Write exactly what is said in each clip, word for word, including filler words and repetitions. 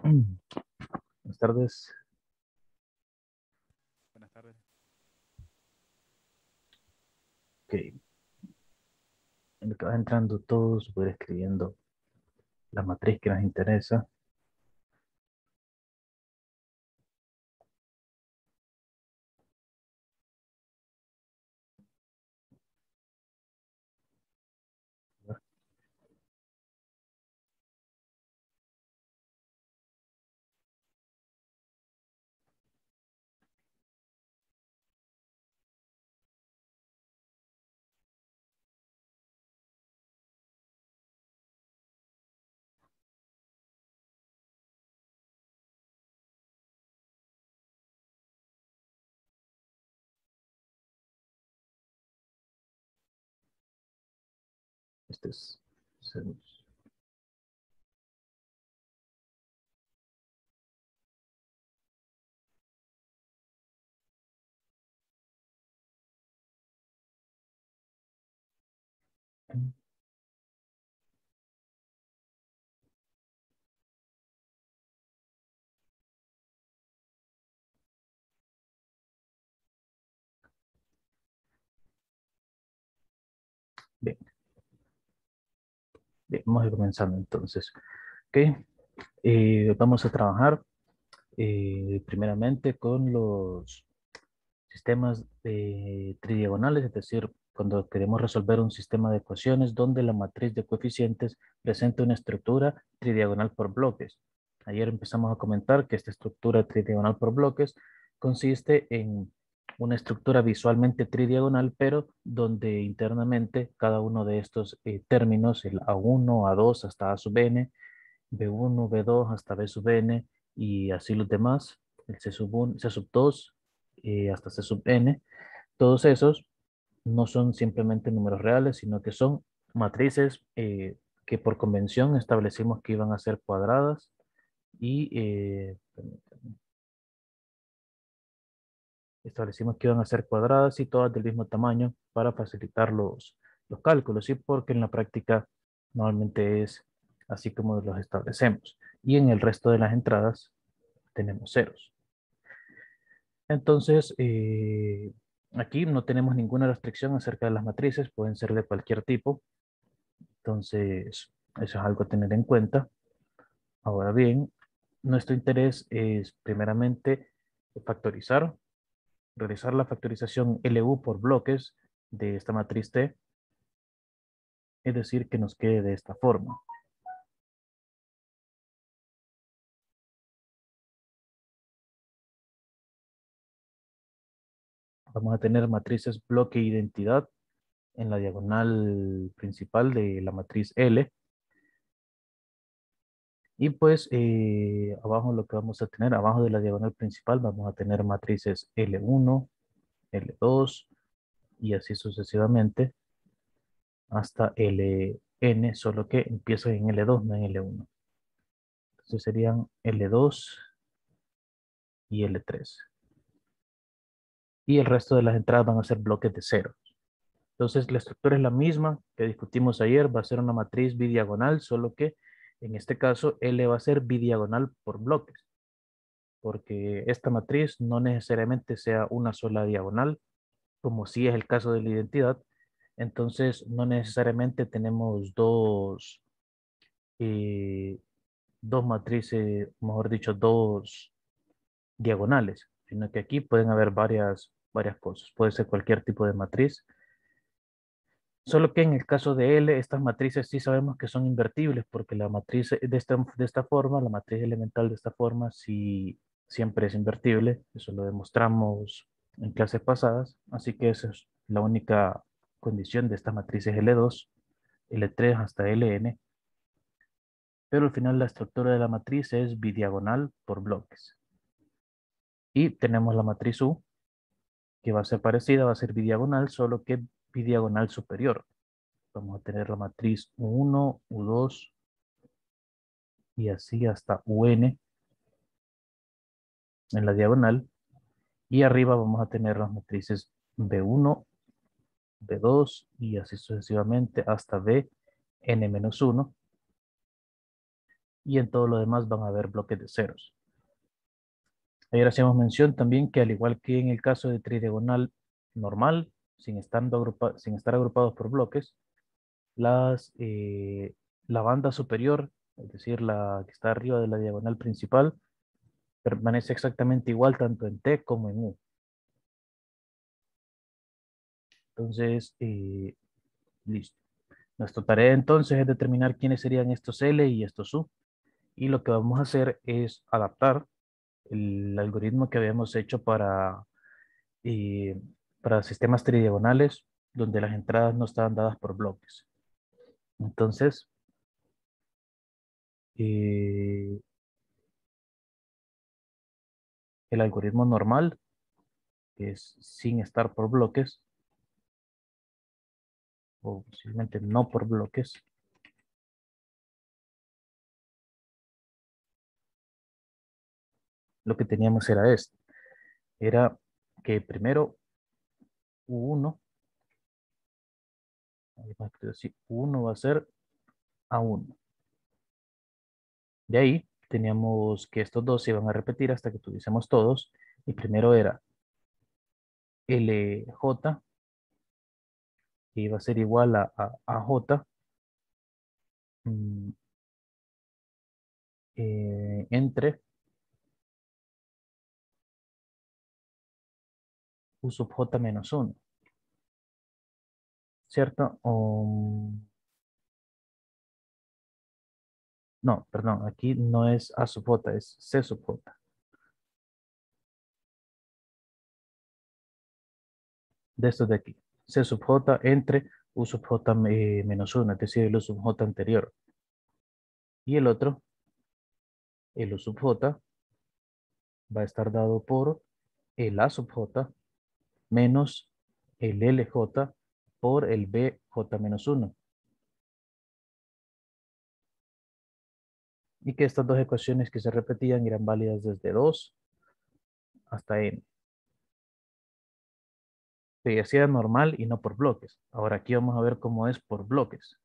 Buenas tardes. Buenas tardes. Ok. En lo que va entrando todos, voy a ir escribiendo la matriz que nos interesa. Este es ceros. Bien, bien, vamos a ir comenzando entonces. Ok. Eh, vamos a trabajar eh, primeramente con los sistemas de tridiagonales, es decir, cuando queremos resolver un sistema de ecuaciones donde la matriz de coeficientes presenta una estructura tridiagonal por bloques. Ayer empezamos a comentar que esta estructura tridiagonal por bloques consiste en una estructura visualmente tridiagonal, pero donde internamente cada uno de estos eh, términos, el A uno, A dos hasta A sub n, B uno, B dos hasta B sub n y así los demás, el C sub uno, C sub dos eh, hasta C sub n, todos esos no son simplemente números reales, sino que son matrices eh, que por convención establecimos que iban a ser cuadradas y eh, establecimos que iban a ser cuadradas y todas del mismo tamaño para facilitar los, los cálculos, y porque en la práctica normalmente es así como los establecemos. Y en el resto de las entradas tenemos ceros. Entonces, eh, aquí no tenemos ninguna restricción acerca de las matrices, pueden ser de cualquier tipo. Entonces, eso es algo a tener en cuenta. Ahora bien, nuestro interés es primeramente factorizar, realizar la factorización L U por bloques de esta matriz T, es decir, que nos quede de esta forma. Vamos a tener matrices bloque identidad en la diagonal principal de la matriz L. Y pues eh, abajo lo que vamos a tener, abajo de la diagonal principal, vamos a tener matrices L uno, L dos y así sucesivamente hasta L N, solo que empieza en L dos, no en L uno. Entonces serían L dos y L tres. Y el resto de las entradas van a ser bloques de cero. Entonces la estructura es la misma que discutimos ayer, va a ser una matriz bidiagonal, solo que en este caso L va a ser bidiagonal por bloques, porque esta matriz no necesariamente sea una sola diagonal, como sí es el caso de la identidad. Entonces no necesariamente tenemos dos, eh, dos matrices, mejor dicho, dos diagonales, sino que aquí pueden haber varias, varias cosas. Puede ser cualquier tipo de matriz. Solo que en el caso de L, estas matrices sí sabemos que son invertibles, porque la matriz de esta, de esta forma, la matriz elemental de esta forma, sí siempre es invertible. Eso lo demostramos en clases pasadas. Así que esa es la única condición de estas matrices L dos, L tres hasta L N. Pero al final la estructura de la matriz es bidiagonal por bloques. Y tenemos la matriz U, que va a ser parecida, va a ser bidiagonal, solo que bidiagonal superior. Vamos a tener la matriz U uno, U dos y así hasta U N en la diagonal. Y arriba vamos a tener las matrices B uno, B dos y así sucesivamente hasta B N menos uno. y en todo lo demás van a haber bloques de ceros. Ayer hacíamos mención también que al igual que en el caso de tridiagonal normal, sin estar, agrupa sin estar agrupados por bloques, las, eh, la banda superior, es decir, la que está arriba de la diagonal principal, permanece exactamente igual tanto en T como en U. Entonces, eh, listo. Nuestra tarea entonces es determinar quiénes serían estos L y estos U. Y lo que vamos a hacer es adaptar el algoritmo que habíamos hecho para, eh, para sistemas tridiagonales donde las entradas no estaban dadas por bloques. Entonces, eh, el algoritmo normal, que es sin estar por bloques, o posiblemente no por bloques, lo que teníamos era esto. Era que primero U uno, así, U uno va a ser A uno. De ahí teníamos que estos dos se iban a repetir hasta que tuviésemos todos. Y primero era L J, que iba a ser igual a, a, a J, mm, eh, entre U sub J menos uno, ¿cierto? O, no, perdón, aquí no es A sub J, es C sub J. De estos de aquí. C sub J entre U sub J eh, menos uno, es decir, el U sub J anterior. Y el otro, el U sub J, va a estar dado por el A sub J menos el L J por el B J menos uno. Y que estas dos ecuaciones que se repetían eran válidas desde dos hasta n. Que así era normal y no por bloques. Ahora aquí vamos a ver cómo es por bloques.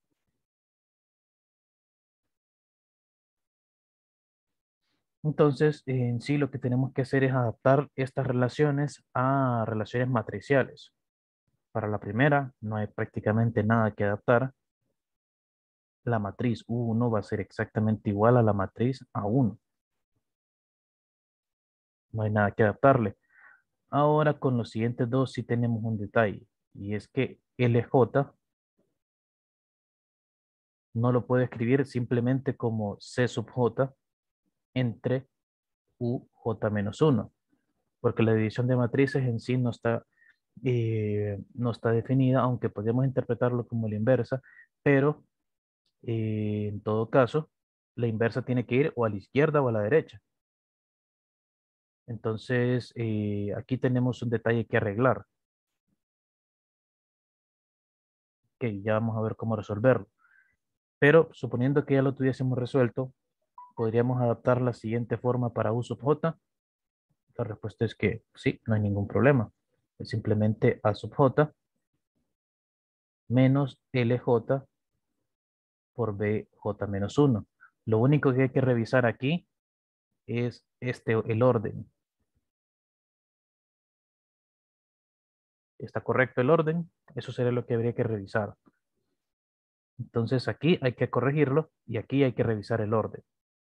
Entonces, en sí lo que tenemos que hacer es adaptar estas relaciones a relaciones matriciales. Para la primera, no hay prácticamente nada que adaptar. La matriz U uno va a ser exactamente igual a la matriz A uno. No hay nada que adaptarle. Ahora con los siguientes dos sí tenemos un detalle. Y es que L J no lo puedo escribir simplemente como C sub J entre U J menos uno. Porque la división de matrices en sí no está, eh, no está definida, aunque podemos interpretarlo como la inversa, pero eh, en todo caso, la inversa tiene que ir o a la izquierda o a la derecha. Entonces, eh, aquí tenemos un detalle que arreglar, que ya vamos a ver cómo resolverlo. Pero suponiendo que ya lo tuviésemos resuelto, podríamos adaptar la siguiente forma para U sub J. La respuesta es que sí, no hay ningún problema. Es simplemente A sub J menos L J por B J menos uno. Lo único que hay que revisar aquí es este, el orden. ¿Está correcto el orden? Eso sería lo que habría que revisar. Entonces aquí hay que corregirlo y aquí hay que revisar el orden.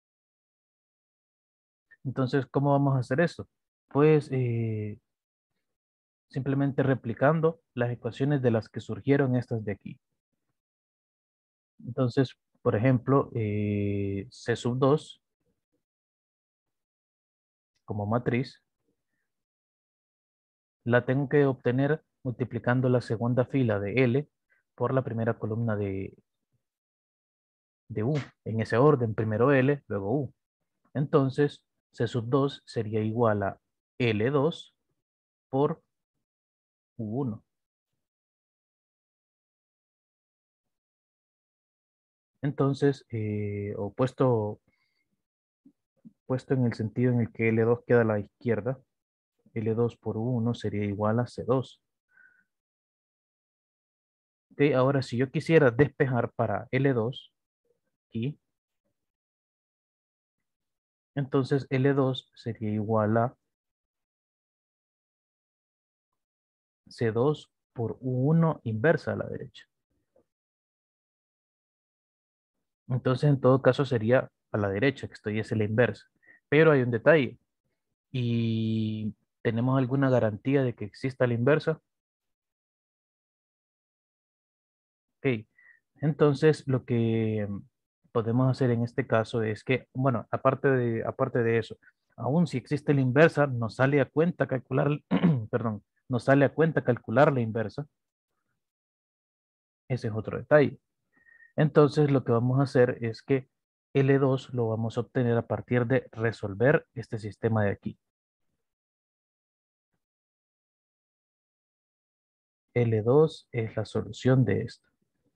Entonces, ¿cómo vamos a hacer eso? Pues eh, simplemente replicando las ecuaciones de las que surgieron estas de aquí. Entonces, por ejemplo, eh, C sub dos como matriz, la tengo que obtener multiplicando la segunda fila de L por la primera columna de, de U. En ese orden, primero L, luego U. Entonces, C sub dos sería igual a L dos por U uno. Entonces, eh, o puesto, puesto en el sentido en el que L dos queda a la izquierda, L dos por U uno sería igual a C dos. Ok, ahora si yo quisiera despejar para L dos, aquí, Entonces L dos sería igual a C dos por U uno inversa a la derecha. Entonces en todo caso sería a la derecha, que esto ya es la inversa. Pero hay un detalle. ¿Y tenemos alguna garantía de que exista la inversa? Ok. Entonces lo que podemos hacer en este caso es que, bueno, aparte de, aparte de eso, aún si existe la inversa, nos sale a cuenta calcular, perdón, nos sale a cuenta calcular la inversa. Ese es otro detalle. Entonces lo que vamos a hacer es que L dos lo vamos a obtener a partir de resolver este sistema de aquí. L dos es la solución de esto.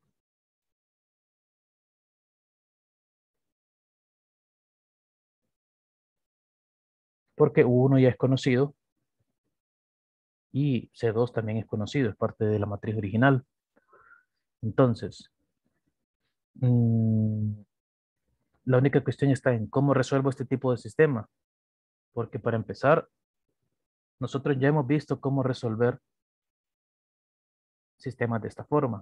Porque U uno ya es conocido y C dos también es conocido, es parte de la matriz original. Entonces, mm, la única cuestión está en cómo resuelvo este tipo de sistema. Porque para empezar, nosotros ya hemos visto cómo resolver sistemas de esta forma.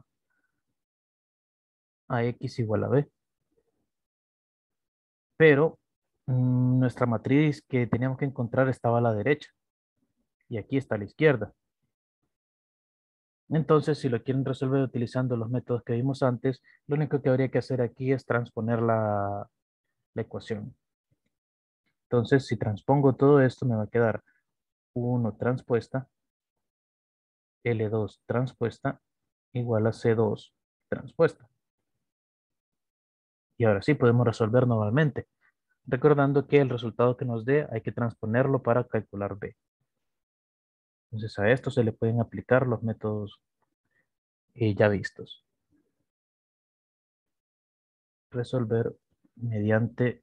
A X igual a B. Pero mm, nuestra matriz que teníamos que encontrar estaba a la derecha y aquí está a la izquierda. Entonces, si lo quieren resolver utilizando los métodos que vimos antes, lo único que habría que hacer aquí es transponer la, la ecuación. Entonces, si transpongo todo esto, me va a quedar U uno transpuesta, L dos transpuesta, igual a C dos transpuesta. Y ahora sí podemos resolver nuevamente, recordando que el resultado que nos dé hay que transponerlo para calcular B. Entonces, a esto se le pueden aplicar los métodos eh, ya vistos. Resolver mediante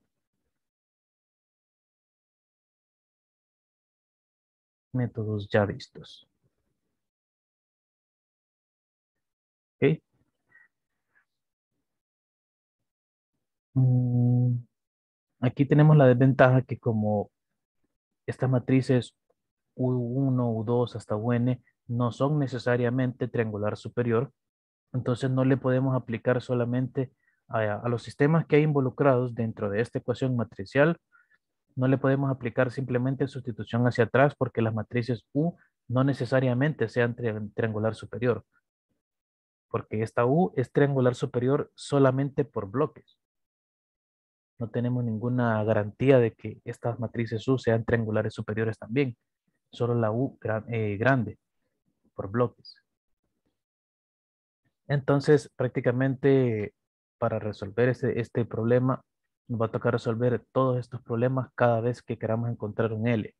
métodos ya vistos. ¿Ok? Mm, aquí tenemos la desventaja que como estas matrices U uno, U dos hasta U N no son necesariamente triangular superior, entonces no le podemos aplicar solamente a, a los sistemas que hay involucrados dentro de esta ecuación matricial, no le podemos aplicar simplemente sustitución hacia atrás porque las matrices U no necesariamente sean tri- triangular superior, porque esta U es triangular superior solamente por bloques. No tenemos ninguna garantía de que estas matrices U sean triangulares superiores también. Solo la U gra- eh, grande por bloques. Entonces, prácticamente para resolver este, este problema, nos va a tocar resolver todos estos problemas cada vez que queramos encontrar un L.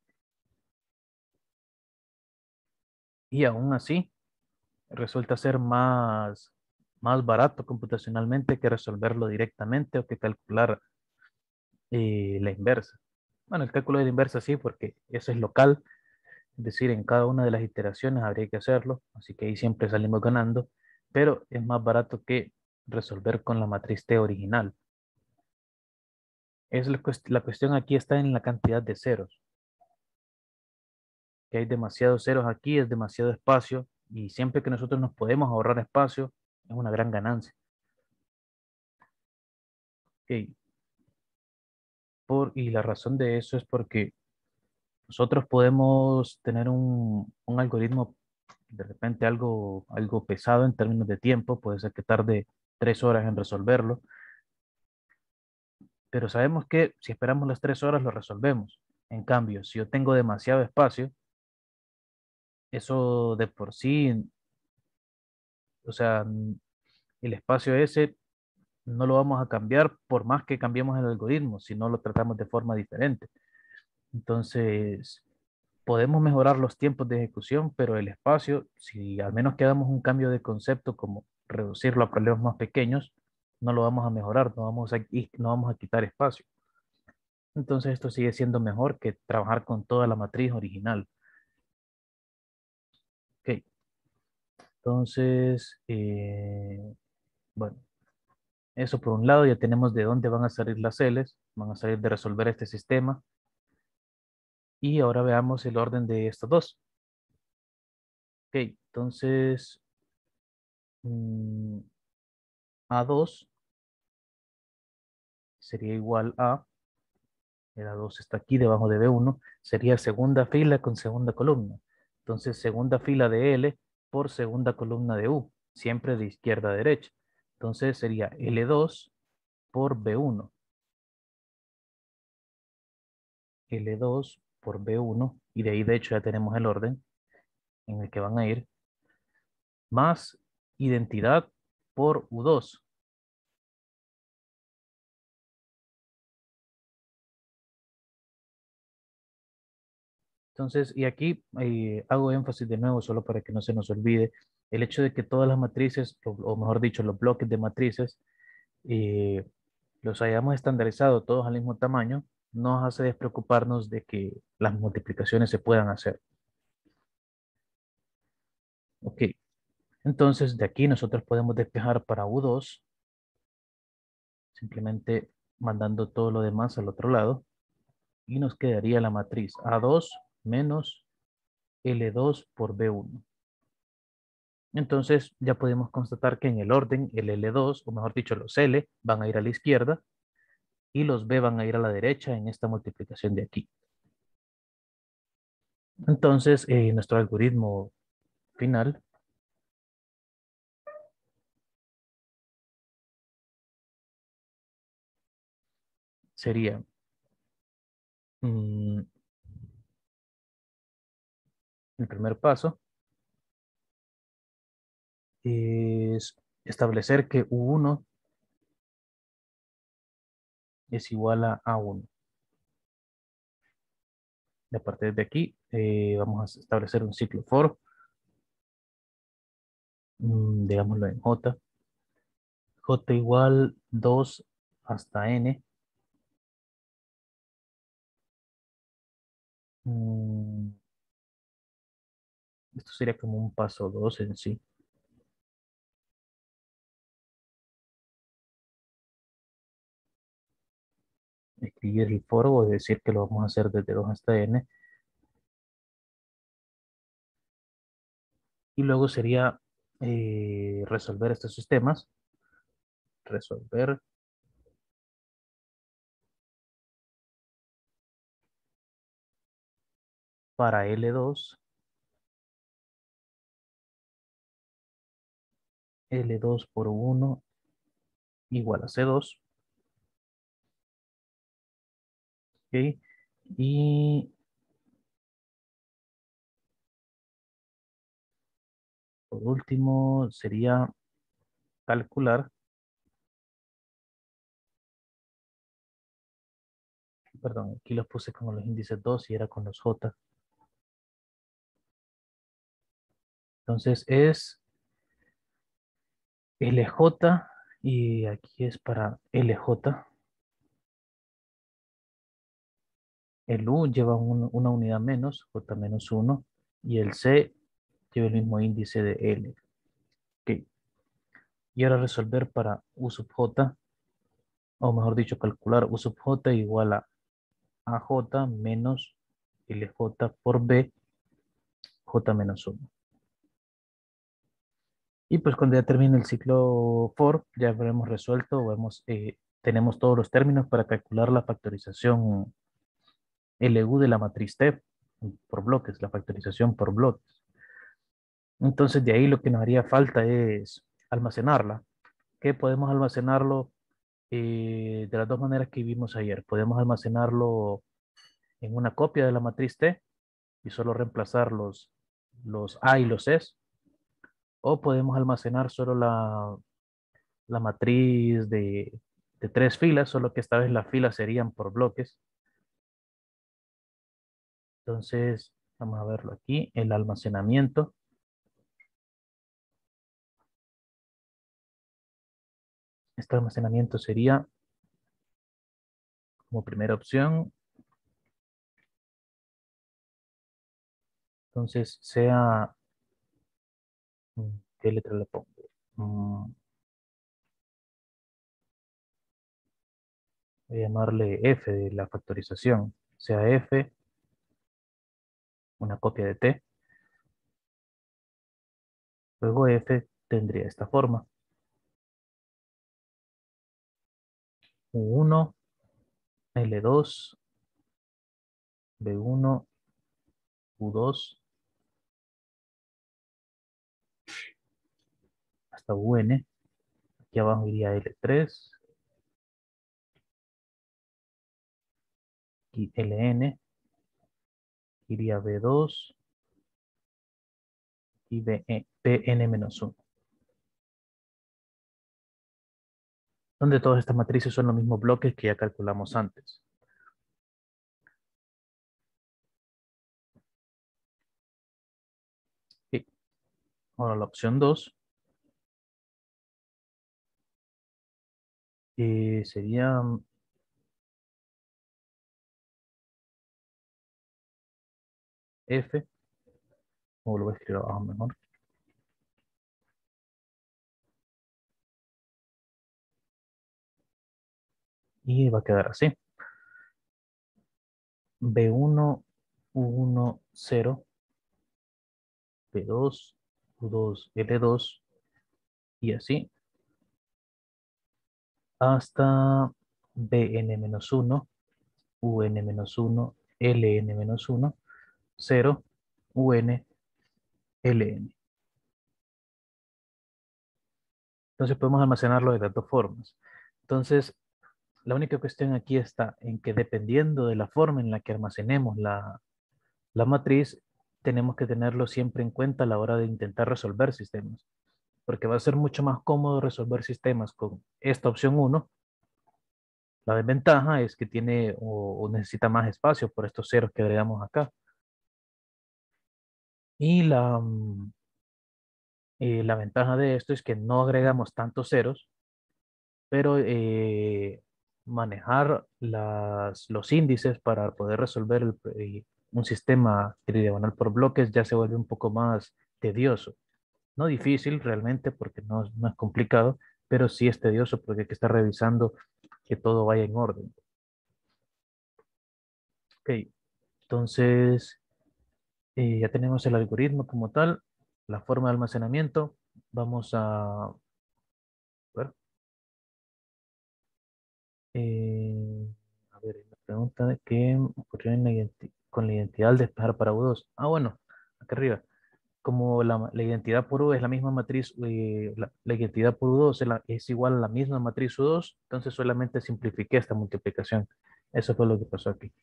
Y aún así, resulta ser más, más barato computacionalmente que resolverlo directamente o que calcular eh, la inversa. Bueno, el cálculo de la inversa sí, porque eso es local. Es decir, en cada una de las iteraciones habría que hacerlo, así que ahí siempre salimos ganando, pero es más barato que resolver con la matriz T original. Es la, cuest- la cuestión aquí está en la cantidad de ceros, que hay demasiados ceros aquí, es demasiado espacio, y siempre que nosotros nos podemos ahorrar espacio, es una gran ganancia. Ok, por, y la razón de eso es porque nosotros podemos tener un, un algoritmo de repente algo, algo pesado en términos de tiempo, puede ser que tarde tres horas en resolverlo, pero sabemos que si esperamos las tres horas lo resolvemos. En cambio, si yo tengo demasiado espacio, eso de por sí, o sea, mm, el espacio ese no lo vamos a cambiar por más que cambiemos el algoritmo, si no lo tratamos de forma diferente. Entonces, podemos mejorar los tiempos de ejecución, pero el espacio, si al menos que hagamos un cambio de concepto como reducirlo a problemas más pequeños, no lo vamos a mejorar, no vamos a, y no vamos a quitar espacio. Entonces esto sigue siendo mejor que trabajar con toda la matriz original. Ok, entonces, eh, bueno. Eso por un lado, ya tenemos de dónde van a salir las celes, van a salir de resolver este sistema. Y ahora veamos el orden de estos dos. Ok, entonces mm, A dos sería igual a, el A dos está aquí debajo de B uno, sería segunda fila con segunda columna. Entonces, segunda fila de L por segunda columna de U, siempre de izquierda a derecha. Entonces sería L dos por B uno. L dos por B uno, y de ahí de hecho ya tenemos el orden en el que van a ir, más identidad por U dos. Entonces, y aquí eh, hago énfasis de nuevo solo para que no se nos olvide el hecho de que todas las matrices, o, o mejor dicho, los bloques de matrices, eh, los hayamos estandarizado todos al mismo tamaño, nos hace despreocuparnos de que las multiplicaciones se puedan hacer. Ok, entonces de aquí nosotros podemos despejar para U dos, simplemente mandando todo lo demás al otro lado, y nos quedaría la matriz A dos menos L dos por B uno. Entonces ya podemos constatar que en el orden el L dos, o mejor dicho, los L van a ir a la izquierda y los B van a ir a la derecha en esta multiplicación de aquí. Entonces, eh, nuestro algoritmo final sería, mm, el primer paso es establecer que U uno es igual a A uno. Y a partir de aquí, eh, vamos a establecer un ciclo for, mm, digámoslo en J. J igual dos hasta N. Mm, esto sería como un paso dos en sí. Escribir el for o decir que lo vamos a hacer desde dos hasta N. Y luego sería eh, resolver estos sistemas. Resolver para L dos. L dos por uno igual a C dos. ¿Ok? Y por último sería calcular, perdón, aquí los puse con los índices dos y era con los J. Entonces es L J y aquí es para L J. El U lleva un- una unidad menos, J menos uno, y el C lleva el mismo índice de L. Ok. Y ahora resolver para U sub J, o mejor dicho, calcular U sub J igual a A J menos L J por B, J menos uno. Y pues cuando ya termine el ciclo for, ya habremos resuelto, o hemos, eh, tenemos todos los términos para calcular la factorización L U de la matriz T por bloques, la factorización por bloques. Entonces de ahí lo que nos haría falta es almacenarla. Que podemos almacenarlo eh, de las dos maneras que vimos ayer. Podemos almacenarlo en una copia de la matriz T y solo reemplazar los, los A y los S. O podemos almacenar solo la, la matriz de, de tres filas, solo que esta vez las filas serían por bloques. Entonces, vamos a verlo aquí, el almacenamiento. Este almacenamiento sería como primera opción. Entonces, sea, mm, ¿qué letra le pongo? Mm, voy a llamarle f de la factorización, sea f, una copia de t, luego f tendría esta forma, u uno, ele dos, be uno, u dos, hasta un, aquí abajo iría ele tres, aquí ln, iría be dos y Bn menos uno, donde todas estas matrices son los mismos bloques que ya calculamos antes. Y ahora la opción dos eh, sería f, o lo voy a escribir abajo mejor, y va a quedar así. be uno, u uno, cero, be dos, u dos, ele dos, y así hasta bn menos uno, un menos uno, ln menos uno, cero, un, ln. Entonces podemos almacenarlo de las dos formas. Entonces, la única cuestión aquí está en que dependiendo de la forma en la que almacenemos la, la matriz, tenemos que tenerlo siempre en cuenta a la hora de intentar resolver sistemas, porque va a ser mucho más cómodo resolver sistemas con esta opción uno. La desventaja es que tiene o, o necesita más espacio por estos ceros que agregamos acá. Y la, mm, eh, la ventaja de esto es que no agregamos tantos ceros, pero eh, manejar las, los índices para poder resolver el- eh, un sistema tridiagonal por bloques ya se vuelve un poco más tedioso. No difícil realmente porque no, es- no es complicado, pero sí es tedioso porque hay que estar revisando que todo vaya en orden. Ok, entonces eh, ya tenemos el algoritmo como tal, la forma de almacenamiento. Vamos a ver. eh, a ver, la pregunta de qué ocurrió en la identi- con la identidad al despejar para U dos. Ah, bueno, acá arriba. Como la, la identidad por U es la misma matriz, eh, la, la identidad por U dos es, la- es igual a la misma matriz U dos, entonces solamente simplifiqué esta multiplicación. Eso fue lo que pasó aquí.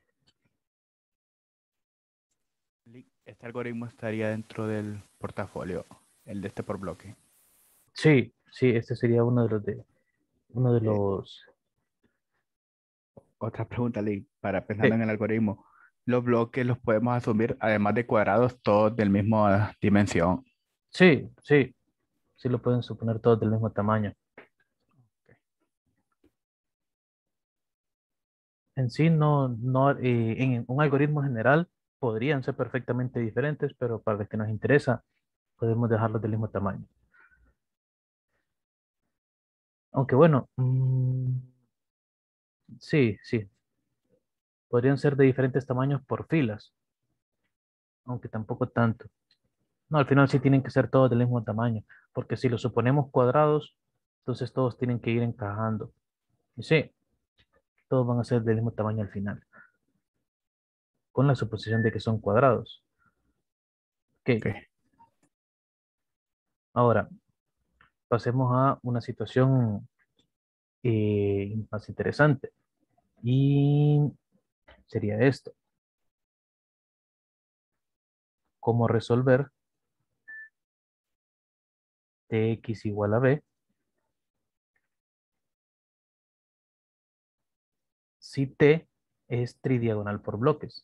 Este algoritmo estaría dentro del portafolio, el de este por bloque. Sí, sí, este sería uno de los de, uno de Eh, los, Otra pregunta, Lee, para pensando sí, en el algoritmo. Los bloques los podemos asumir, además de cuadrados, todos del mismo ah, dimensión. sí, sí, sí lo pueden suponer todos del mismo tamaño. En sí, no, no, eh, en un algoritmo general podrían ser perfectamente diferentes, pero para los que nos interesa, podemos dejarlos del mismo tamaño. Aunque bueno, mm, sí, sí, podrían ser de diferentes tamaños por filas, aunque tampoco tanto. No, al final sí tienen que ser todos del mismo tamaño, porque si los suponemos cuadrados, entonces todos tienen que ir encajando. Y sí, todos van a ser del mismo tamaño al final, con la suposición de que son cuadrados. Ok, Ok. ahora pasemos a una situación eh, más interesante. Y sería esto, cómo resolver tx igual a b si t es tridiagonal por bloques.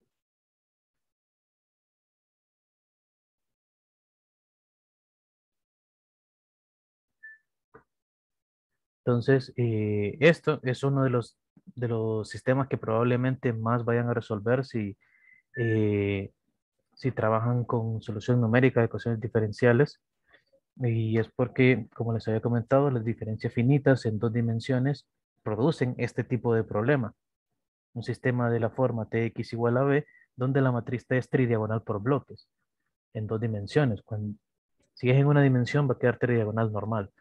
Entonces, eh, esto es uno de los, de los sistemas que probablemente más vayan a resolver si, eh, si trabajan con solución numérica de ecuaciones diferenciales. Y es porque, como les había comentado, las diferencias finitas en dos dimensiones producen este tipo de problema. Un sistema de la forma T x igual a B, donde la matriz T es tridiagonal por bloques, en dos dimensiones. Cuando, si es en una dimensión, va a quedar tridiagonal normal.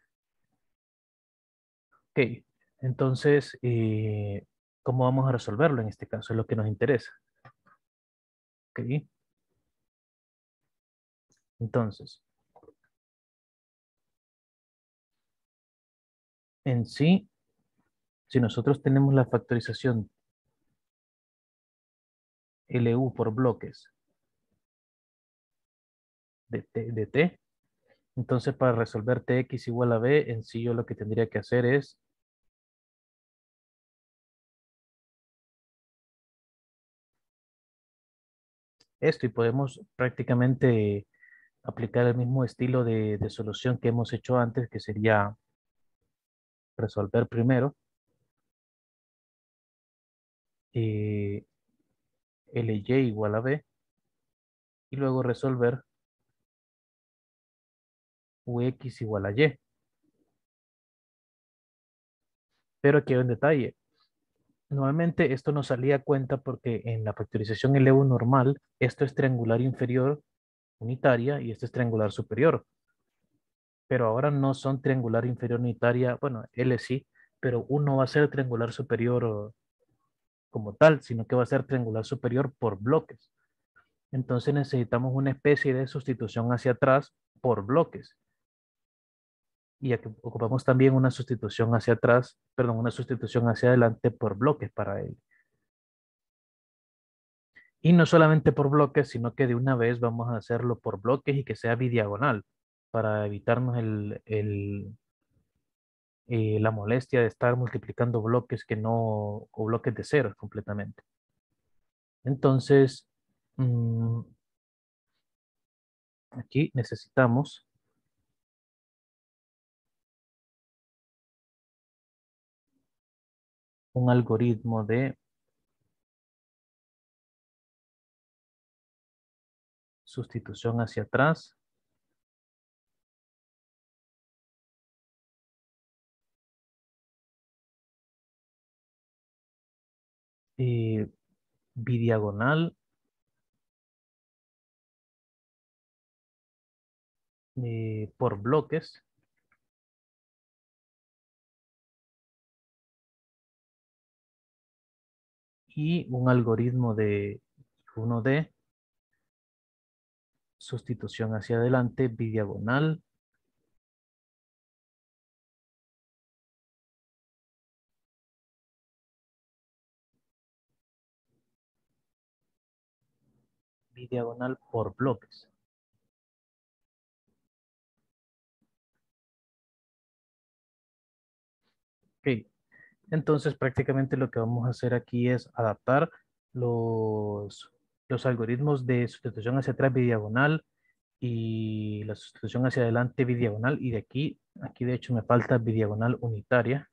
Ok, entonces, eh, ¿cómo vamos a resolverlo en este caso? Es lo que nos interesa. Ok, entonces, en sí, si nosotros tenemos la factorización L U por bloques de T, de T, entonces para resolver T x igual a B, en sí yo lo que tendría que hacer es esto y podemos prácticamente aplicar el mismo estilo de, de solución que hemos hecho antes, que sería resolver primero eh, Ly igual a B y luego resolver Ux igual a Y. Pero aquí hay un detalle. Normalmente esto no salía a cuenta porque en la factorización L U normal, esto es triangular inferior unitaria y esto es triangular superior. Pero ahora no son triangular inferior unitaria, bueno, L sí, pero uno va a ser triangular superior como tal, sino que va a ser triangular superior por bloques. Entonces necesitamos una especie de sustitución hacia atrás por bloques. Y aquí ocupamos también una sustitución hacia atrás, perdón, una sustitución hacia adelante por bloques para él. Y no solamente por bloques, sino que de una vez vamos a hacerlo por bloques y que sea bidiagonal para evitarnos el, el, eh, la molestia de estar multiplicando bloques que no, o bloques de ceros completamente. Entonces, mm, aquí necesitamos un algoritmo de sustitución hacia atrás eh, bidiagonal eh, por bloques y un algoritmo de uno de sustitución hacia adelante bidiagonal bidiagonal por bloques. Ok, entonces prácticamente lo que vamos a hacer aquí es adaptar los, los algoritmos de sustitución hacia atrás bidiagonal y la sustitución hacia adelante bidiagonal y de aquí, aquí de hecho me falta bidiagonal unitaria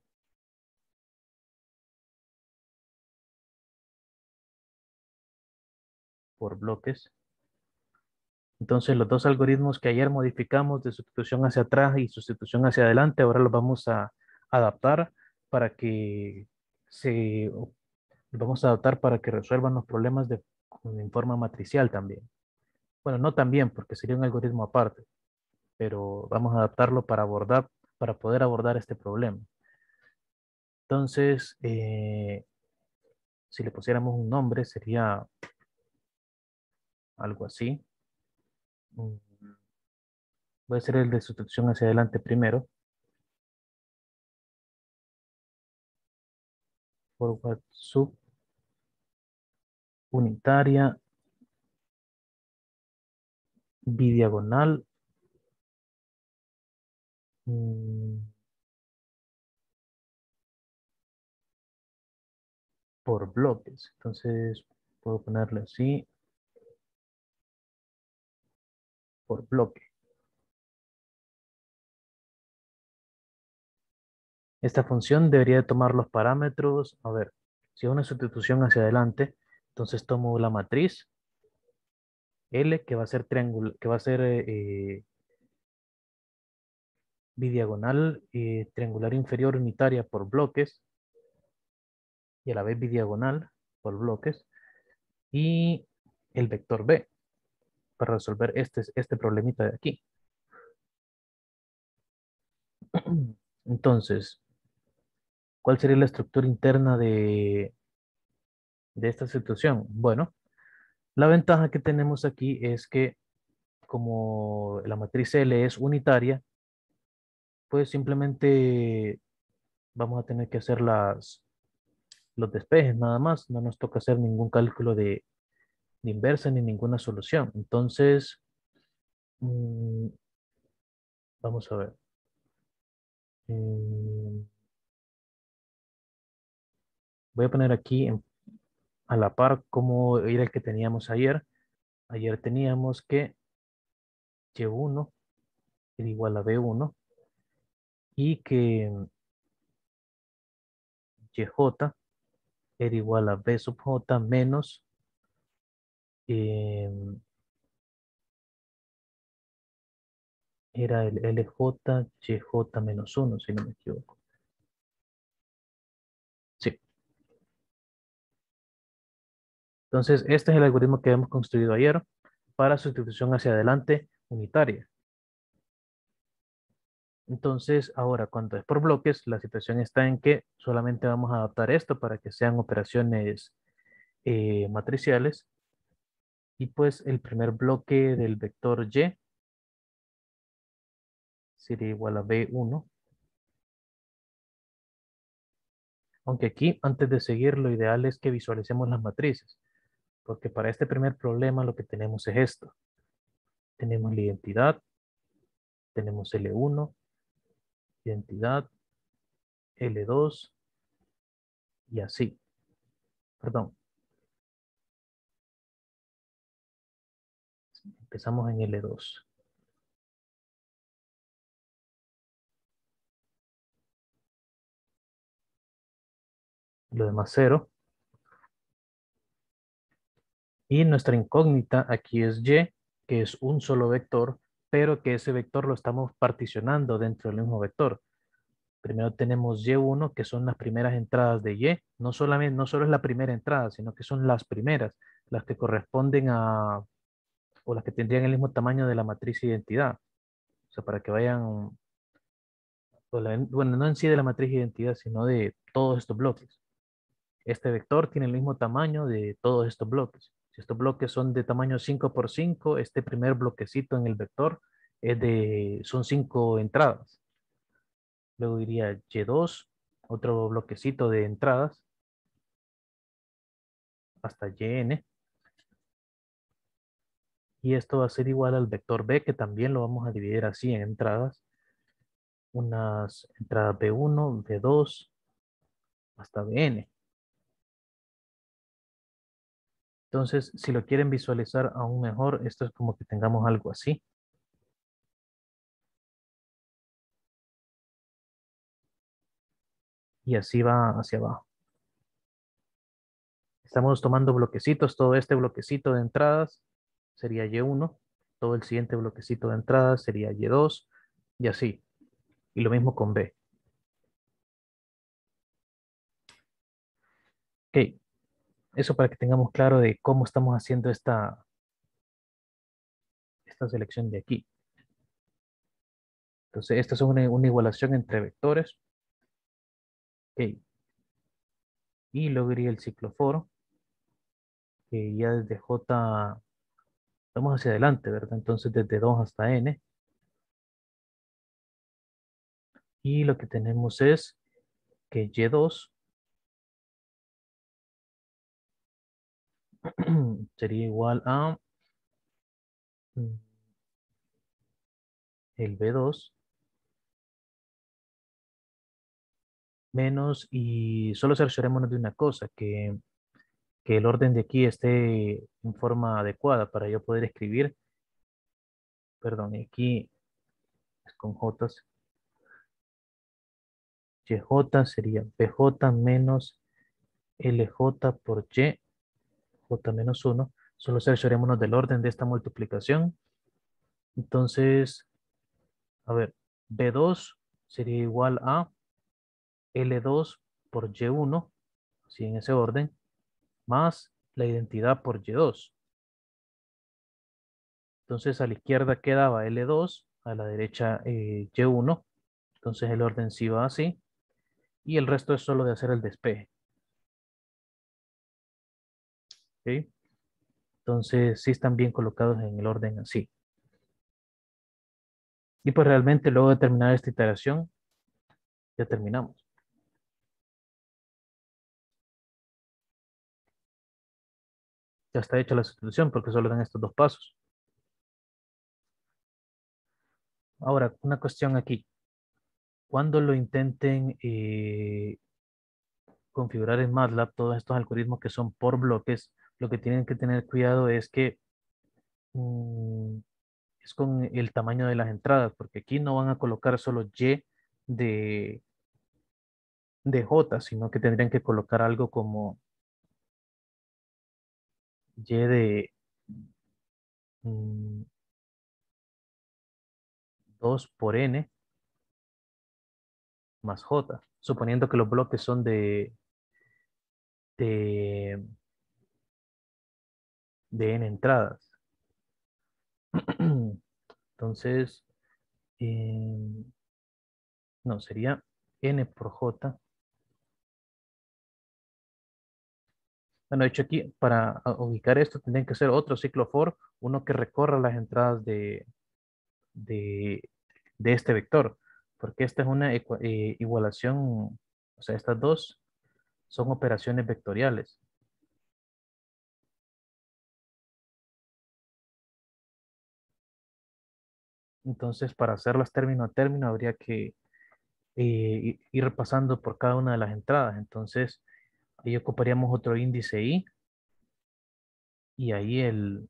por bloques. Entonces los dos algoritmos que ayer modificamos de sustitución hacia atrás y sustitución hacia adelante, ahora los vamos a adaptar para que se, los vamos a adaptar para que resuelvan los problemas de, en forma matricial también. Bueno, no también porque sería un algoritmo aparte, pero vamos a adaptarlo para abordar, para poder abordar este problema. Entonces, eh, si le pusiéramos un nombre, sería algo así. Mm, Voy a hacer el de sustitución hacia adelante primero. Forward sub unitaria bidiagonal mm, por bloques. Entonces, puedo ponerle así, por bloque. Esta función debería de tomar los parámetros. A ver, si es una sustitución hacia adelante, entonces tomo la matriz L que va a ser triángulo, que va a ser eh, bidiagonal eh, triangular inferior unitaria por bloques y a la vez bidiagonal por bloques y el vector B para resolver este, este problemita de aquí. Entonces, ¿cuál sería la estructura interna de, de esta situación? Bueno, la ventaja que tenemos aquí es que como la matriz L es unitaria, pues simplemente vamos a tener que hacer las, los despejes nada más. No nos toca hacer ningún cálculo de, de inversa ni ninguna solución. Entonces, mm, vamos a ver. Mm, voy a poner aquí en- a la par como era el que teníamos ayer. Ayer teníamos que y uno era igual a b uno y que yj era igual a b sub j menos eh, era el L J, Y J menos uno, si no me equivoco. Sí. Entonces, este es el algoritmo que hemos construido ayer para sustitución hacia adelante unitaria. Entonces, ahora, cuando es por bloques, la situación está en que solamente vamos a adaptar esto para que sean operaciones eh, matriciales. Y pues el primer bloque del vector Y sería igual a b uno. Aunque aquí, antes de seguir, lo ideal es que visualicemos las matrices, porque para este primer problema lo que tenemos es esto. Tenemos la identidad, tenemos L uno, identidad, L dos y así. Perdón, empezamos en L dos. Lo demás cero. Y nuestra incógnita aquí es Y, que es un solo vector, pero que ese vector lo estamos particionando dentro del mismo vector. Primero tenemos Y uno, que son las primeras entradas de Y. No solamente, no solo es la primera entrada, sino que son las primeras, las que corresponden a, o las que tendrían el mismo tamaño de la matriz identidad. O sea, para que vayan, o la- bueno, no en sí de la matriz identidad, sino de todos estos bloques. Este vector tiene el mismo tamaño de todos estos bloques. Si estos bloques son de tamaño cinco por cinco, este primer bloquecito en el vector es de, son cinco entradas. Luego iría Y dos, otro bloquecito de entradas, hasta Yn. Y esto va a ser igual al vector B, que también lo vamos a dividir así en entradas. Unas entradas B uno, B dos, hasta Bn. Entonces, si lo quieren visualizar aún mejor, esto es como que tengamos algo así. Y así va hacia abajo. Estamos tomando bloquecitos. Todo este bloquecito de entradas sería Y uno. Todo el siguiente bloquecito de entradas sería Y dos. Y así. Y lo mismo con B. Ok. Eso para que tengamos claro de cómo estamos haciendo esta, esta selección de aquí. Entonces, esta es una, una igualación entre vectores. Ok. Y luego iría el ciclo for, que ya desde J vamos hacia adelante, ¿verdad? Entonces, desde dos hasta N. Y lo que tenemos es que Y dos sería igual a mm, el B dos menos, y solo cerciorémonos de una cosa, que, que el orden de aquí esté en forma adecuada para yo poder escribir, perdón, aquí es con J, Y J sería B J menos L J por Y, J menos uno. Solo cerciorémonos del orden de esta multiplicación. Entonces, a ver, B dos sería igual a L dos por Y uno, así en ese orden, más la identidad por Y dos. Entonces a la izquierda quedaba L dos, a la derecha eh, Y uno. Entonces el orden sí va así. Y el resto es solo de hacer el despeje. ¿Ok? Entonces sí están bien colocados en el orden así. Y pues realmente luego de terminar esta iteración, ya terminamos. Ya está hecha la sustitución porque solo dan estos dos pasos. Ahora, una cuestión aquí. Cuando lo intenten eh, configurar en MATLAB, todos estos algoritmos que son por bloques, lo que tienen que tener cuidado es que mm, es con el tamaño de las entradas, porque aquí no van a colocar solo Y de, de J, sino que tendrían que colocar algo como Y de mm, dos por N más J, suponiendo que los bloques son de, de, de N entradas. Entonces, eh, no, sería N por J. Bueno, de hecho aquí, para ah, ubicar esto, tendrían que ser otro ciclo for, uno que recorra las entradas de, de, de este vector, porque esta es una ecua- eh, igualación, o sea, estas dos son operaciones vectoriales. Entonces, para hacerlas término a término, habría que eh, ir pasando por cada una de las entradas. Entonces, ahí ocuparíamos otro índice i y ahí el,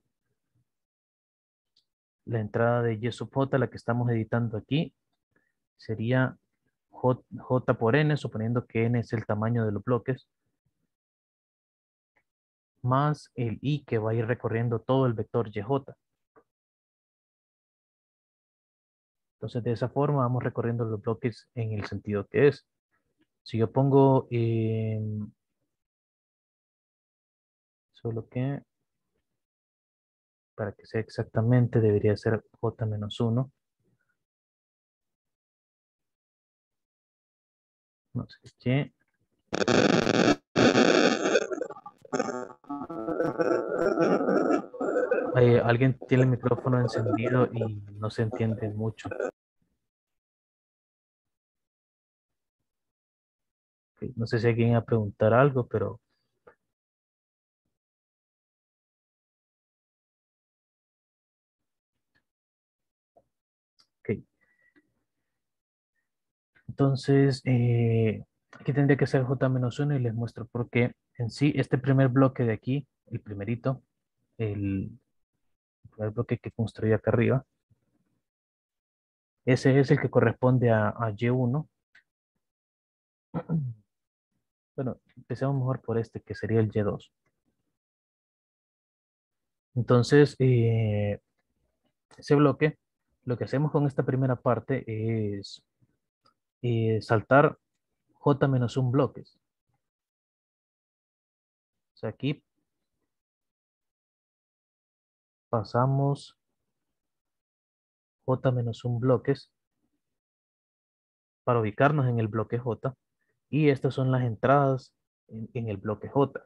la entrada de y sub j, la que estamos editando aquí, sería j, j por n, suponiendo que n es el tamaño de los bloques, más el i que va a ir recorriendo todo el vector yj. Entonces, de esa forma vamos recorriendo los bloques en el sentido que es. Si yo pongo eh, solo que, para que sea exactamente, debería ser j menos uno. No sé qué. Eh, alguien tiene el micrófono encendido y no se entiende mucho. Ok, no sé si alguien iba a preguntar algo, pero ok. Entonces, eh, aquí tendría que ser j menos uno y les muestro por qué. En sí, este primer bloque de aquí, el primerito, el primer bloque que construí acá arriba, ese es el que corresponde a, a y uno. Bueno, empecemos mejor por este, que sería el y dos. Entonces, eh, ese bloque, lo que hacemos con esta primera parte es eh, saltar j menos un bloques. O sea, aquí pasamos j menos un bloques para ubicarnos en el bloque j. Y estas son las entradas en, en el bloque j.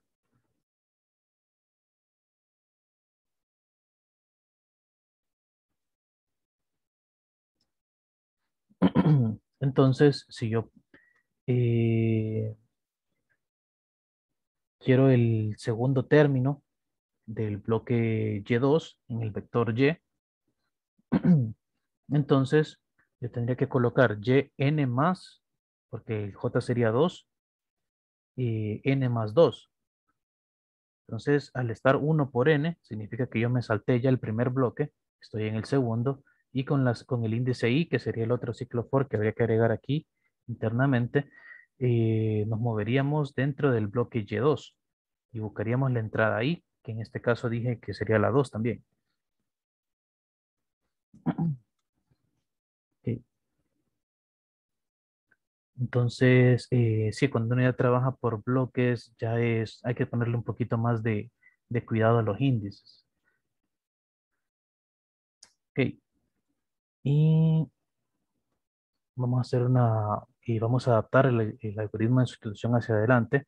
Entonces, si yo eh, quiero el segundo término del bloque y dos en el vector y, entonces yo tendría que colocar yn más, porque el j sería dos, y n más dos. Entonces, al estar uno por n, significa que yo me salté ya el primer bloque, estoy en el segundo, y con, las, con el índice i, que sería el otro ciclo for que habría que agregar aquí internamente, eh, nos moveríamos dentro del bloque y dos y buscaríamos la entrada i, que en este caso dije que sería la dos también. Ok. Entonces, eh, sí, cuando uno ya trabaja por bloques, ya es, hay que ponerle un poquito más de, de cuidado a los índices. Ok, y vamos a hacer una, y vamos a adaptar el, el algoritmo de sustitución hacia adelante.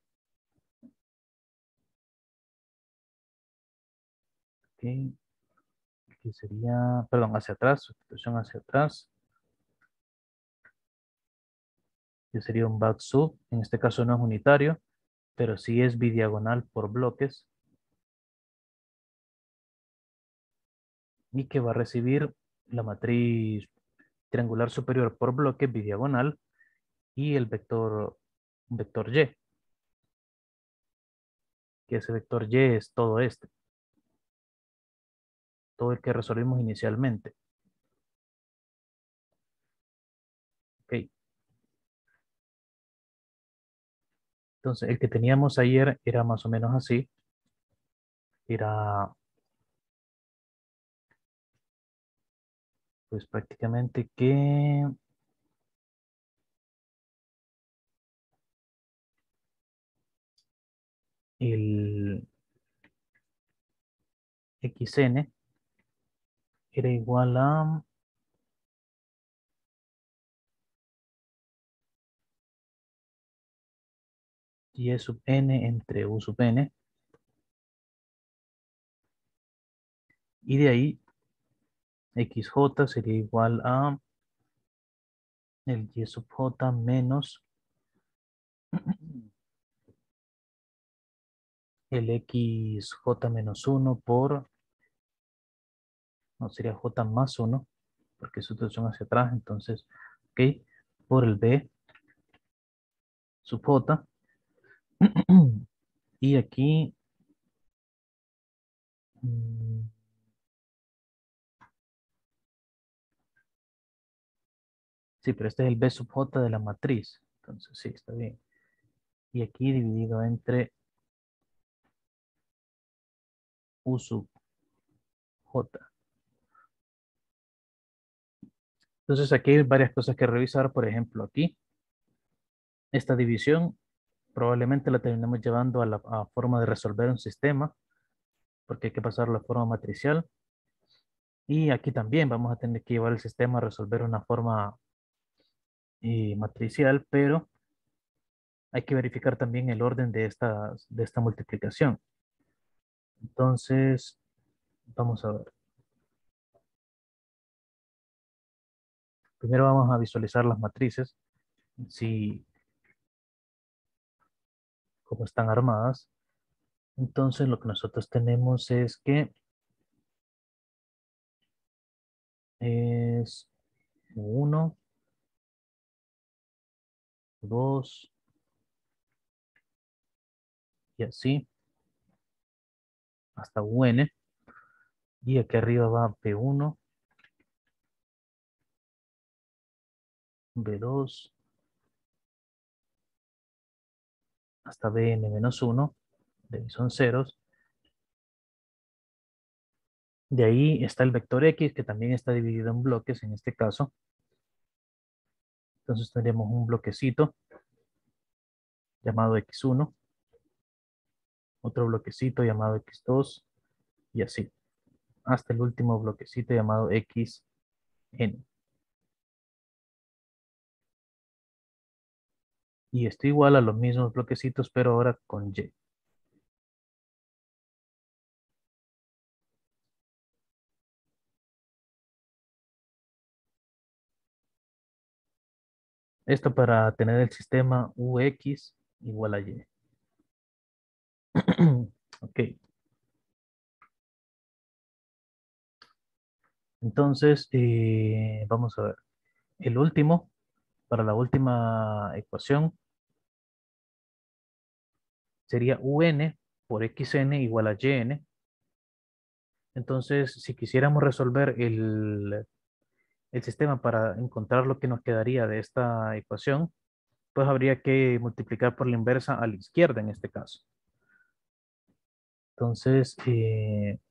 Ok, que sería, perdón, hacia atrás, sustitución hacia atrás, que sería un back sub. En este caso no es unitario, pero sí es bidiagonal por bloques y que va a recibir la matriz triangular superior por bloque bidiagonal y el vector, vector Y, que ese vector Y es todo este, todo el que resolvimos inicialmente. Ok, entonces el que teníamos ayer era más o menos así, era pues prácticamente que el xn era igual a y sub n entre u sub n, y de ahí xj sería igual a el y sub j menos el xj menos uno por, no, sería j más uno porque es sustitución hacia atrás, entonces, ok, por el b sub j, y aquí, mm, sí, pero este es el b sub j de la matriz, entonces sí, está bien. Y aquí dividido entre u sub j. Entonces aquí hay varias cosas que revisar. Por ejemplo, aquí, esta división probablemente la terminemos llevando a la a forma de resolver un sistema, porque hay que pasar a la forma matricial. Y aquí también vamos a tener que llevar el sistema a resolver una forma eh, matricial, pero hay que verificar también el orden de esta, de esta multiplicación. Entonces, vamos a ver. Primero vamos a visualizar las matrices, si, cómo están armadas. Entonces, lo que nosotros tenemos es que es uno, dos y así hasta u n. Y aquí arriba va b uno, b dos, hasta bn menos uno. De ahí son ceros. De ahí está el vector x, que también está dividido en bloques en este caso. Entonces tendríamos un bloquecito llamado x uno, otro bloquecito llamado x dos y así, hasta el último bloquecito llamado xn. Y esto igual a los mismos bloquecitos, pero ahora con y. Esto para tener el sistema ux igual a y. Ok, entonces eh, vamos a ver. El último, para la última ecuación, sería un por xn igual a yn. Entonces, si quisiéramos resolver el, el sistema para encontrar lo que nos quedaría de esta ecuación, pues habría que multiplicar por la inversa a la izquierda en este caso. Entonces, eh,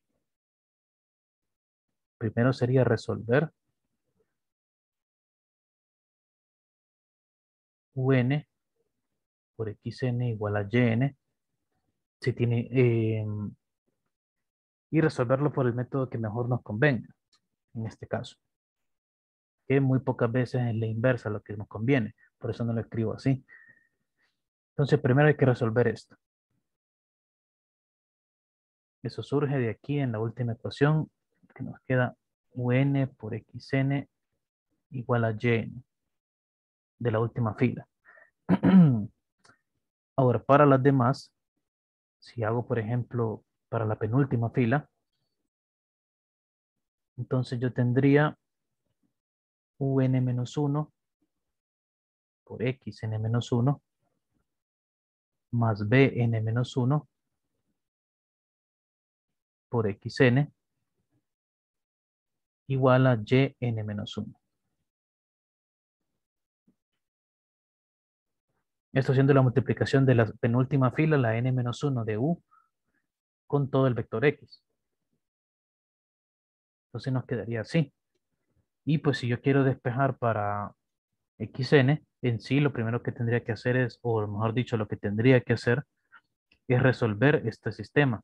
primero sería resolver un por xn igual a yn. Si tiene, eh, y resolverlo por el método que mejor nos convenga, en este caso, que muy pocas veces es la inversa lo que nos conviene, por eso no lo escribo así. Entonces, primero hay que resolver esto. Eso surge de aquí en la última ecuación, que nos queda un por xn igual a yn, de la última fila. Ahora, para las demás, si hago, por ejemplo, para la penúltima fila, entonces yo tendría un menos uno por xn menos uno más bn menos uno por xn igual a yn menos uno. Esto haciendo la multiplicación de la penúltima fila, la n menos uno de u, con todo el vector x. Entonces nos quedaría así. Y pues si yo quiero despejar para xn, en sí lo primero que tendría que hacer es, o mejor dicho, lo que tendría que hacer es resolver este sistema.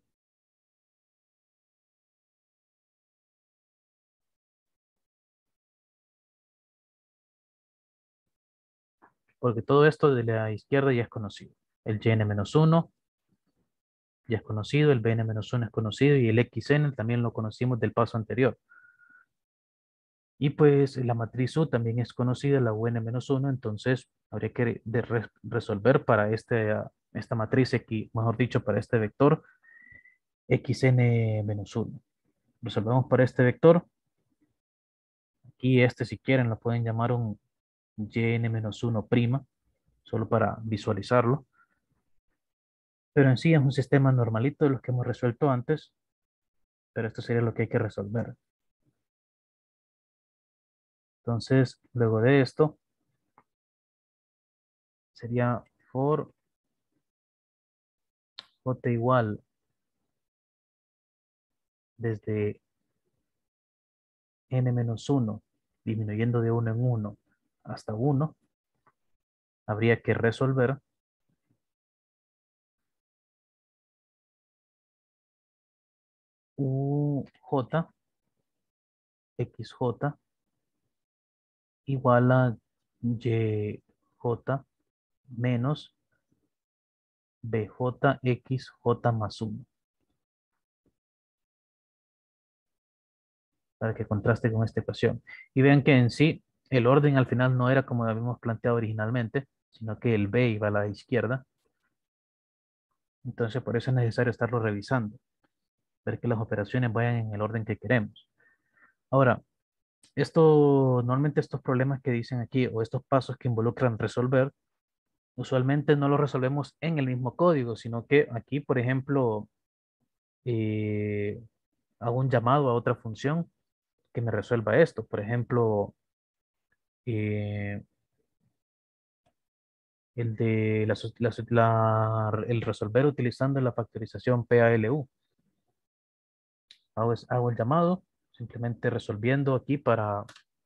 Porque todo esto de la izquierda ya es conocido. El yn menos uno ya es conocido, el bn menos uno es conocido y el xn también lo conocimos del paso anterior. Y pues la matriz U también es conocida, la un menos uno, entonces habría que de re- resolver para este, ah, esta matriz X, mejor dicho, para este vector xn menos uno. Resolvemos para este vector. Aquí este, si quieren, lo pueden llamar un yn menos uno prima, solo para visualizarlo. Pero en sí es un sistema normalito de los que hemos resuelto antes, pero esto sería lo que hay que resolver. Entonces, luego de esto, sería for j igual desde n menos uno, disminuyendo de uno en uno hasta uno, habría que resolver uj, xj igual a yj menos bjxj más uno, para que contraste con esta ecuación. Y vean que en sí el orden al final no era como habíamos planteado originalmente, sino que el b iba a la izquierda. Entonces por eso es necesario estarlo revisando, ver que las operaciones vayan en el orden que queremos. Ahora, esto, normalmente estos problemas que dicen aquí o estos pasos que involucran resolver, usualmente no los resolvemos en el mismo código, sino que aquí, por ejemplo, eh, hago un llamado a otra función que me resuelva esto. Por ejemplo, eh, el de la, sus- la su- la- el resolver utilizando la factorización P A L U. Hago, es- hago el llamado, simplemente resolviendo aquí para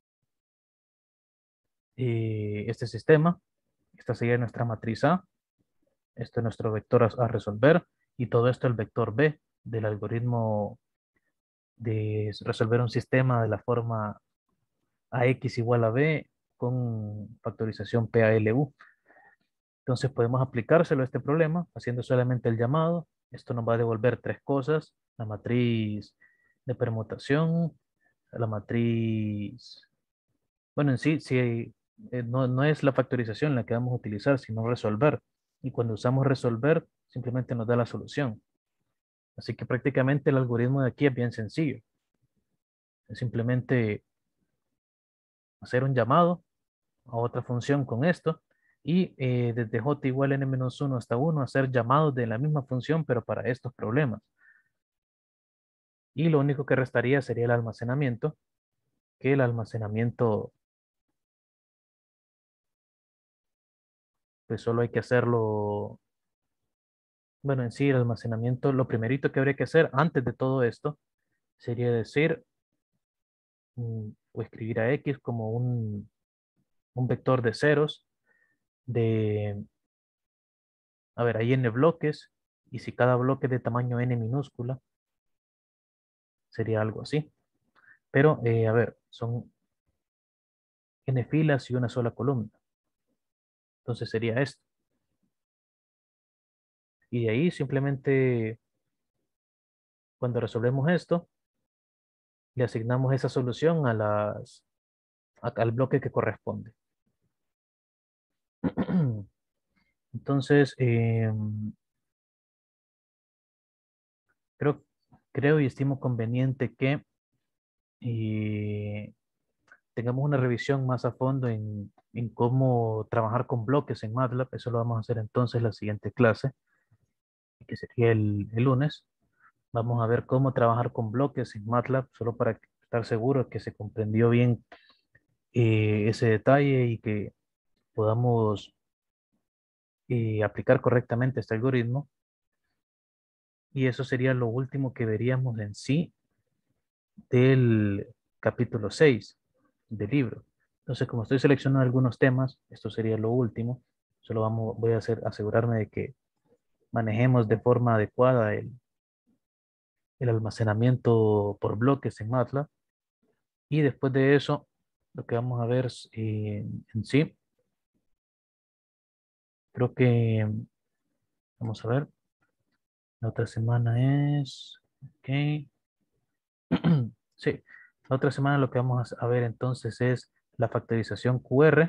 eh, este sistema. Esta sería nuestra matriz A. Esto es nuestro vector a, a resolver. Y todo esto el vector B del algoritmo de resolver un sistema de la forma A X igual a B con factorización P A L U. Entonces podemos aplicárselo a este problema haciendo solamente el llamado. Esto nos va a devolver tres cosas: la matriz de permutación, la matriz, bueno, en sí, sí eh, no, no es la factorización la que vamos a utilizar, sino resolver. Y cuando usamos resolver, simplemente nos da la solución. Así que prácticamente el algoritmo de aquí es bien sencillo. Es simplemente hacer un llamado a otra función con esto y eh, desde j igual a n menos uno hasta uno hacer llamados de la misma función pero para estos problemas. Y lo único que restaría sería el almacenamiento, que el almacenamiento pues solo hay que hacerlo, bueno, en sí el almacenamiento, lo primerito que habría que hacer antes de todo esto sería decir mm, o escribir a x como un, un vector de ceros de, a ver, hay n bloques, y si cada bloque es de tamaño n minúscula, sería algo así. Pero, eh, a ver, son n filas y una sola columna. Entonces sería esto. Y de ahí simplemente, cuando resolvemos esto, le asignamos esa solución a las, a- al bloque que corresponde. Entonces, eh, creo, creo y estimo conveniente que eh, tengamos una revisión más a fondo en, en cómo trabajar con bloques en MATLAB. Eso lo vamos a hacer entonces en la siguiente clase, que sería el, el lunes. Vamos a ver cómo trabajar con bloques en MATLAB, solo para estar seguro que se comprendió bien eh, ese detalle y que podamos eh, aplicar correctamente este algoritmo. Y eso sería lo último que veríamos en sí del capítulo seis del libro. Entonces, como estoy seleccionando algunos temas, esto sería lo último. Solo vamos, voy a hacer, asegurarme de que manejemos de forma adecuada el, el almacenamiento por bloques en MATLAB. Y después de eso, lo que vamos a ver es, eh, en sí, creo que, vamos a ver, la otra semana es, ok, sí, la otra semana lo que vamos a ver entonces es la factorización Q R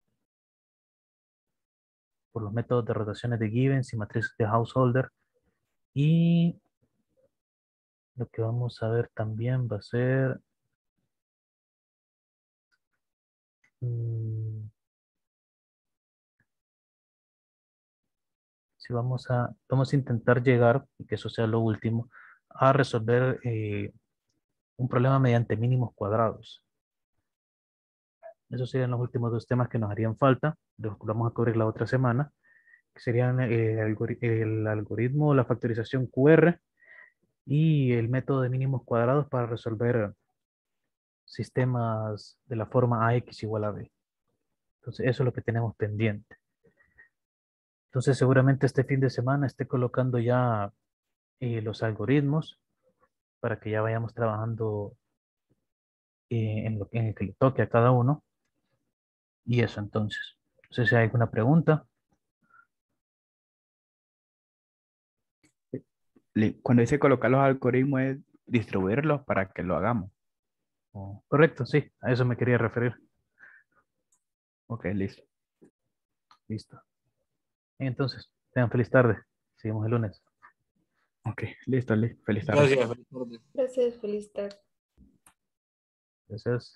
por los métodos de rotaciones de Givens y matrices de Householder. Y lo que vamos a ver también va a ser, mm, si vamos a, vamos a intentar llegar, y que eso sea lo último, a resolver eh, un problema mediante mínimos cuadrados. Esos serían los últimos dos temas que nos harían falta, los que vamos a cubrir la otra semana, que serían eh, el, algori- el algoritmo, la factorización Q R y el método de mínimos cuadrados para resolver sistemas de la forma A X igual a B. Entonces, eso es lo que tenemos pendiente. Entonces, seguramente este fin de semana esté colocando ya eh, los algoritmos para que ya vayamos trabajando eh, en lo en el que le toque a cada uno. Y eso entonces. No sé si hay alguna pregunta. Li- Cuando dice colocar los algoritmos es distribuirlos para que lo hagamos. Oh, correcto, sí, a eso me quería referir. Ok, listo. Listo. Entonces, tengan feliz tarde. Seguimos el lunes. Ok, listo, listo. Feliz tarde. Gracias, feliz tarde. Gracias, feliz tarde. Gracias.